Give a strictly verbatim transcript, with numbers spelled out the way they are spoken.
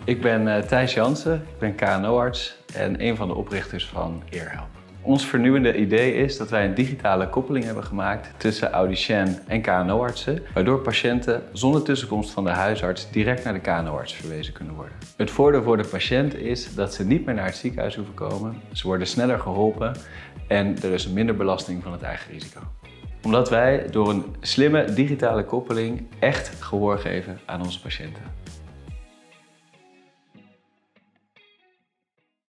Ik ben uh, Thijs Jansen, ik ben K N O-arts en een van de oprichters van EarHelp. Ons vernieuwende idee is dat wij een digitale koppeling hebben gemaakt tussen Audition en K N O-artsen, waardoor patiënten zonder tussenkomst van de huisarts direct naar de K N O-arts verwezen kunnen worden. Het voordeel voor de patiënt is dat ze niet meer naar het ziekenhuis hoeven komen, ze worden sneller geholpen en er is minder belasting van het eigen risico. Omdat wij door een slimme digitale koppeling echt gehoor geven aan onze patiënten.